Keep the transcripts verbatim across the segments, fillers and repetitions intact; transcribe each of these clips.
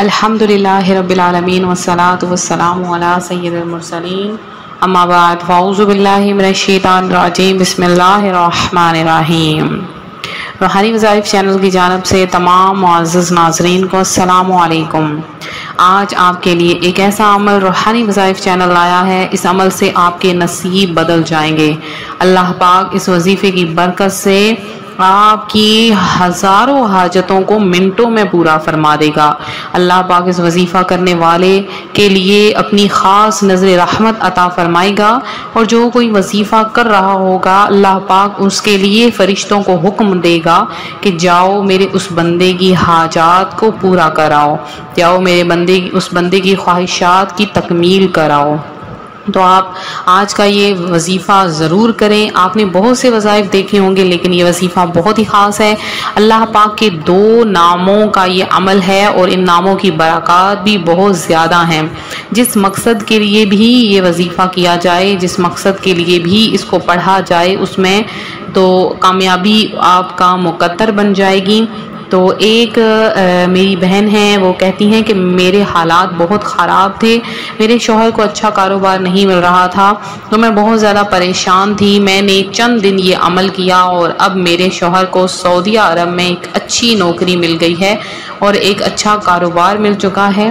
अल्हम्दुलिल्लाहि रब्बिल आलमीन वस्सलातु वस्सलामु अला सय्यिदिल मुरसलीन अम्मा बाद फ़अऊज़ु बिल्लाहि मिनश शैतानिर रजीम बिस्मिल्लाहिर रहमानिर रहीम। रूहानी वज़ाइफ चैनल की जानिब से तमाम मुअज़्ज़ज़ नाज़रीन को अस्सलामु अलैकुम। आज आपके लिए एक ऐसा अमल रूहानी वज़ाइफ चैनल लाया है, इस अमल से आपके नसीब बदल जाएंगे। अल्लाह पाक इस वजीफ़े की बरकत से आपकी हज़ारों हाजतों को मिनटों में पूरा फरमा देगा। अल्लाह पाक इस वजीफ़ा करने वाले के लिए अपनी ख़ास नज़र रहमत अता फरमाएगा और जो कोई वजीफ़ा कर रहा होगा अल्लाह पाक उसके लिए फ़रिश्तों को हुक्म देगा कि जाओ मेरे उस बंदे की हाजात को पूरा कराओ, जाओ मेरे बंदे उस बंदे की ख्वाहिशात की तकमील कराओ। तो आप आज का ये वजीफ़ा ज़रूर करें। आपने बहुत से वज़ाइफ देखे होंगे लेकिन ये वजीफ़ा बहुत ही ख़ास है। अल्लाह पाक के दो नामों का ये अमल है और इन नामों की बरक़ात भी बहुत ज़्यादा हैं। जिस मकसद के लिए भी ये वजीफ़ा किया जाए, जिस मकसद के लिए भी इसको पढ़ा जाए, उसमें तो कामयाबी आपका मुक़द्दर बन जाएगी। तो एक आ, मेरी बहन है, वो कहती हैं कि मेरे हालात बहुत ख़राब थे, मेरे शौहर को अच्छा कारोबार नहीं मिल रहा था, तो मैं बहुत ज़्यादा परेशान थी। मैंने चंद दिन ये अमल किया और अब मेरे शौहर को सऊदी अरब में एक अच्छी नौकरी मिल गई है और एक अच्छा कारोबार मिल चुका है।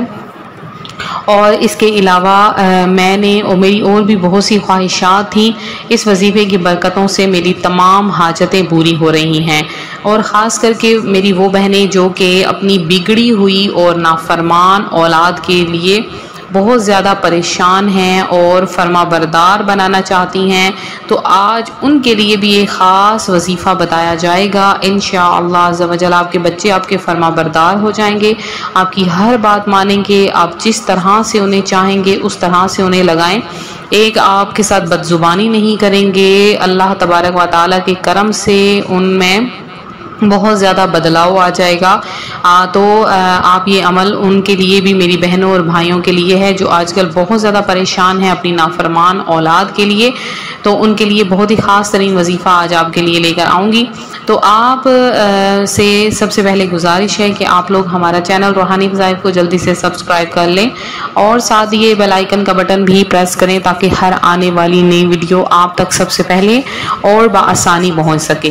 और इसके अलावा मैंने और मेरी और भी बहुत सी ख्वाहिशात थी। इस वजीफ़े की बरकतों से मेरी तमाम हाजतें पूरी हो रही हैं। और ख़ास करके मेरी वो बहनें जो कि अपनी बिगड़ी हुई और नाफरमान औलाद के लिए बहुत ज़्यादा परेशान हैं और फरमा बरदार बनाना चाहती हैं, तो आज उनके लिए भी एक ख़ास वजीफ़ा बताया जाएगा। इंशाअल्लाह अज़्ज़ व जल आपके बच्चे आपके फरमा बरदार हो जाएंगे, आपकी हर बात मानेंगे, आप जिस तरह से उन्हें चाहेंगे उस तरह से उन्हें लगाएं। एक आपके साथ बदजुबानी नहीं करेंगे। अल्लाह तबारक व तआला के करम से उनमें बहुत ज़्यादा बदलाव आ जाएगा। आ, तो आ, आप ये अमल उनके लिए भी, मेरी बहनों और भाइयों के लिए है जो आजकल बहुत ज़्यादा परेशान हैं अपनी नाफरमान औलाद के लिए। तो उनके लिए बहुत ही ख़ास तरीन वजीफ़ा आज आपके लिए लेकर आऊँगी। तो आप आ, से सबसे पहले गुजारिश है कि आप लोग हमारा चैनल रूहानी वज़ाइफ को जल्दी से सब्सक्राइब कर लें और साथ ये बेल आइकन का बटन भी प्रेस करें ताकि हर आने वाली नई वीडियो आप तक सबसे पहले और बआसानी पहुँच सके।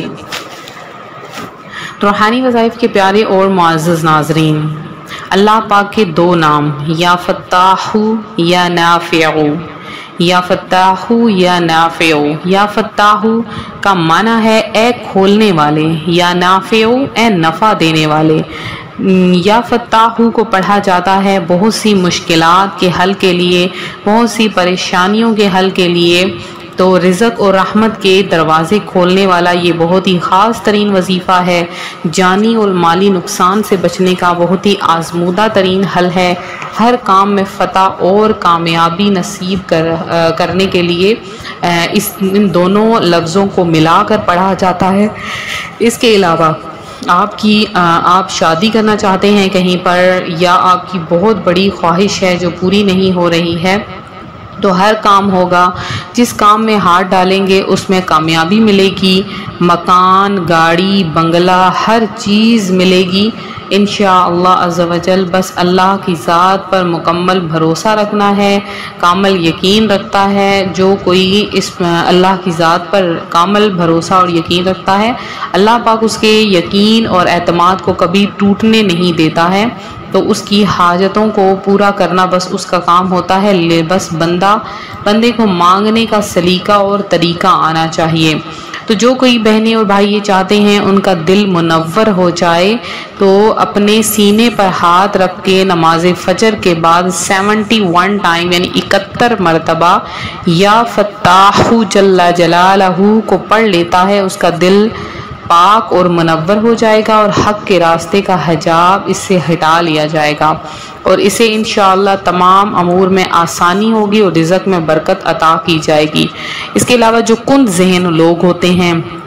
रूहानी वज़ाइफ के प्यारे और मुअज़्ज़ज़ नाज़रीन, अल्लाह पाक के दो नाम या फ़त्ताहु या नाफ़िउ, या फ़त्ताहु या नाफ़िउ। या फ़त्ताहु का माना है ए खोलने वाले, या नाफ़िउ ए नफ़ा देने वाले। या फ़त्ताहु को पढ़ा जाता है बहुत सी मुश्किलात के हल के लिए, बहुत सी परेशानियों के हल के लिए। तो रिज़्क़ और रहमत के दरवाज़े खोलने वाला ये बहुत ही ख़ास तरीन वजीफ़ा है। जानी और माली नुकसान से बचने का बहुत ही आज़मूदा तरीन हल है। हर काम में फ़तह और कामयाबी नसीब कर आ, करने के लिए आ, इस इन दोनों लफ्ज़ों को मिलाकर पढ़ा जाता है। इसके अलावा आपकी आ, आप शादी करना चाहते हैं कहीं पर, या आपकी बहुत बड़ी ख्वाहिश है जो पूरी नहीं हो रही है, तो हर काम होगा। जिस काम में हाथ डालेंगे उसमें कामयाबी मिलेगी। मकान, गाड़ी, बंगला, हर चीज़ मिलेगी इंशाअल्लाह अज़्ज़ व जल। बस अल्लाह की ज़ात पर मुकम्मल भरोसा रखना है, कामल यकीन रखता है। जो कोई इस अल्लाह की ज़ात पर कामल भरोसा और यकीन रखता है, अल्लाह पाक उसके यकीन और एतमाद को कभी टूटने नहीं देता है। तो उसकी हाजतों को पूरा करना बस उसका काम होता है। ले बस बंदा बंदे को मांगने का सलीका और तरीका आना चाहिए। तो जो कोई बहनें और भाई ये चाहते हैं उनका दिल मुनव्वर हो जाए, तो अपने सीने पर हाथ रख के नमाज फजर के बाद सेवेंटी वन टाइम यानी इकहत्तर मरतबा या फ़त्ताहु जल्ला जलालहू को पढ़ लेता है, उसका दिल पाक और मुनव्वर हो जाएगा और हक़ के रास्ते का हिजाब इससे हटा लिया जाएगा और इसे इंशाअल्लाह तमाम अमूर में आसानी होगी और रिज़्क़ में बरकत अता की जाएगी। इसके अलावा जो कुंद ज़हन लोग होते हैं,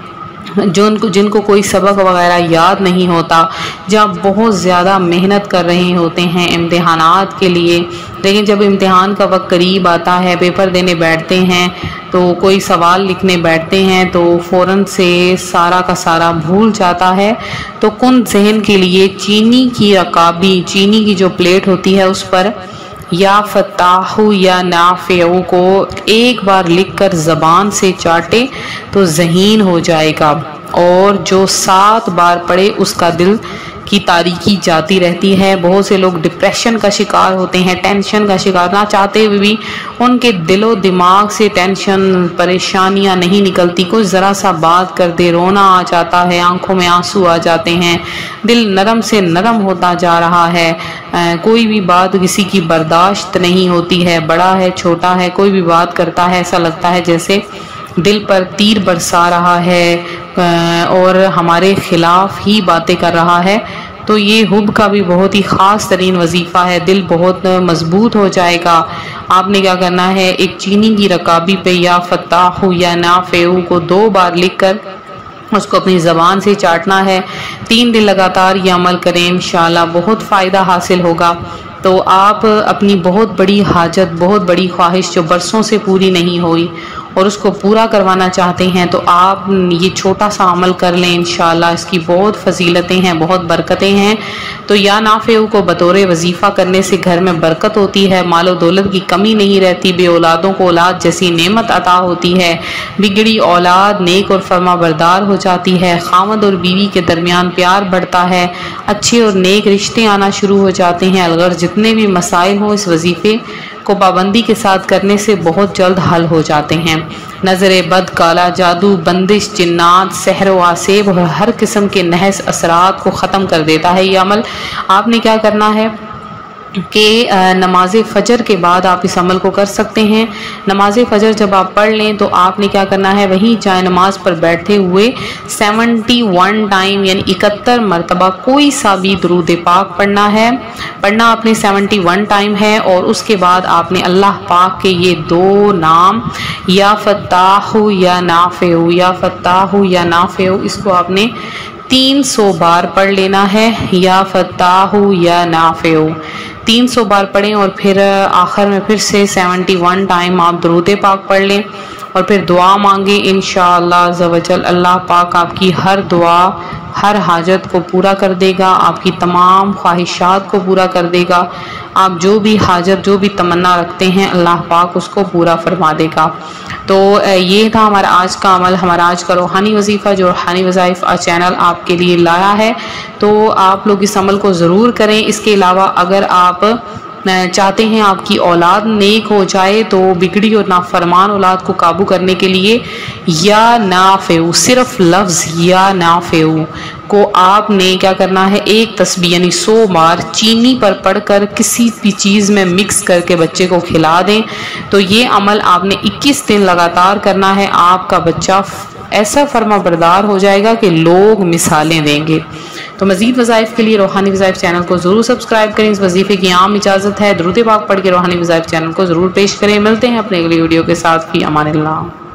जो जिनको कोई सबक वगैरह याद नहीं होता, जब बहुत ज़्यादा मेहनत कर रहे होते हैं इम्तिहानात के लिए, लेकिन जब इम्तिहान का वक्त करीब आता है, पेपर देने बैठते हैं, तो कोई सवाल लिखने बैठते हैं तो फ़ौरन से सारा का सारा भूल जाता है। तो कुन जहन के लिए चीनी की रकाबी, चीनी की जो प्लेट होती है उस पर या फताहु या नाफ़िउ को एक बार लिखकर ज़बान से चाटे तो ज़हीन हो जाएगा, और जो सात बार पढ़े उसका दिल की तारीकी जाती रहती है। बहुत से लोग डिप्रेशन का शिकार होते हैं, टेंशन का शिकार, ना चाहते हुए भी उनके दिलो दिमाग से टेंशन परेशानियां नहीं निकलती। कोई ज़रा सा बात कर दे रोना आ जाता है, आंखों में आंसू आ जाते हैं, दिल नरम से नरम होता जा रहा है। आ, कोई भी बात किसी की बर्दाश्त नहीं होती है, बड़ा है छोटा है, कोई भी बात करता है ऐसा लगता है जैसे दिल पर तीर बरसा रहा है और हमारे ख़िलाफ़ ही बातें कर रहा है। तो ये हुब का भी बहुत ही ख़ास तरीन वजीफ़ा है, दिल बहुत मजबूत हो जाएगा। आपने क्या करना है, एक चीनी की रकाबी पे या फताहु या नाफ़िउ को दो बार लिखकर उसको अपनी ज़बान से चाटना है। तीन दिन लगातार ये अमल करें, इंशाअल्लाह बहुत फ़ायदा हासिल होगा। तो आप अपनी बहुत बड़ी हाजत, बहुत बड़ी ख्वाहिश जो बरसों से पूरी नहीं हुई और उसको पूरा करवाना चाहते हैं, तो आप ये छोटा सा अमल कर लें, इंशाअल्लाह इसकी बहुत फजीलतें हैं, बहुत बरकतें हैं। तो या नाफ़िउ को बतौर वजीफ़ा करने से घर में बरकत होती है, मालो दौलत की कमी नहीं रहती, बे औलादों को औलाद जैसी नेमत अता होती है, बिगड़ी औलाद नेक और फरमा बरदार हो जाती है, खामद और बीवी के दरमियान प्यार बढ़ता है, अच्छे और नेक रिश्ते आना शुरू हो जाते हैं। अलगर जितने भी मसाइल हों इस वजीफ़े को पाबंदी के साथ करने से बहुत जल्द हल हो जाते हैं। नज़र बद, काला जादू, बंदिश, जिन्नात, सहर व आसेब और हर किस्म के नहस असरात को ख़त्म कर देता है ये अमल। आपने क्या करना है कि नमाज फ़जर के बाद आप इस अमल को कर सकते हैं। नमाज फ़जर जब आप पढ़ लें तो आपने क्या करना है, वहीं जाए नमाज पर बैठते हुए सेवेंटी वन टाइम यानी इकहत्तर मरतबा कोई सा भी दुरूद पाक पढ़ना है। पढ़ना आपने सेवेंटी वन टाइम है और उसके बाद आपने अल्लाह पाक के ये दो नाम या फताहु या नाफ़िउ, या फताहु या नाफ़िउ, इसको आपने तीन सौ बार पढ़ लेना है। या फताहु या नाफ़िउ तीन सौ बार पढ़ें और फिर आखिर में फिर से सेवेंटी वन टाइम आप दुरूद पाक पढ़ लें और फिर दुआ मांगे। इंशाअल्लाह अज़्ज़ व जल अल्लाह पाक आपकी हर दुआ, हर हाजत को पूरा कर देगा, आपकी तमाम ख्वाहिशात को पूरा कर देगा। आप जो भी हाजत, जो भी तमन्ना रखते हैं अल्लाह पाक उसको पूरा फरमा देगा। तो ये था हमारा आज का अमल, हमारा आज का रूहानी वजीफ़ा जो रूहानी वज़ाइफ चैनल आपके लिए लाया है। तो आप लोग इस अमल को ज़रूर करें। इसके अलावा अगर आप चाहते हैं आपकी औलाद नेक हो जाए तो बिगड़ी और नाफरमान औलाद को काबू करने के लिए या नाफ़िउ, सिर्फ लफ्ज़ या नाफ़िउ को आपने क्या करना है, एक तस्बीह यानी सौ बार चीनी पर पढ़कर किसी भी चीज़ में मिक्स करके बच्चे को खिला दें। तो ये अमल आपने इक्कीस दिन लगातार करना है। आपका बच्चा ऐसा फर्मा बरदार हो जाएगा कि लोग मिसालें देंगे। तो मज़ीद वज़ाइफ के लिए रूहानी वज़ाइफ चैनल को ज़रूर सब्सक्राइब करें। इस वजीफ़े की आम इजाज़त है। दुरूद पाक पढ़ के रूहानी वज़ाइफ चैनल को ज़रूर पेश करें। मिलते हैं अपने अगली वीडियो के साथ। फी अमानिल्लाह।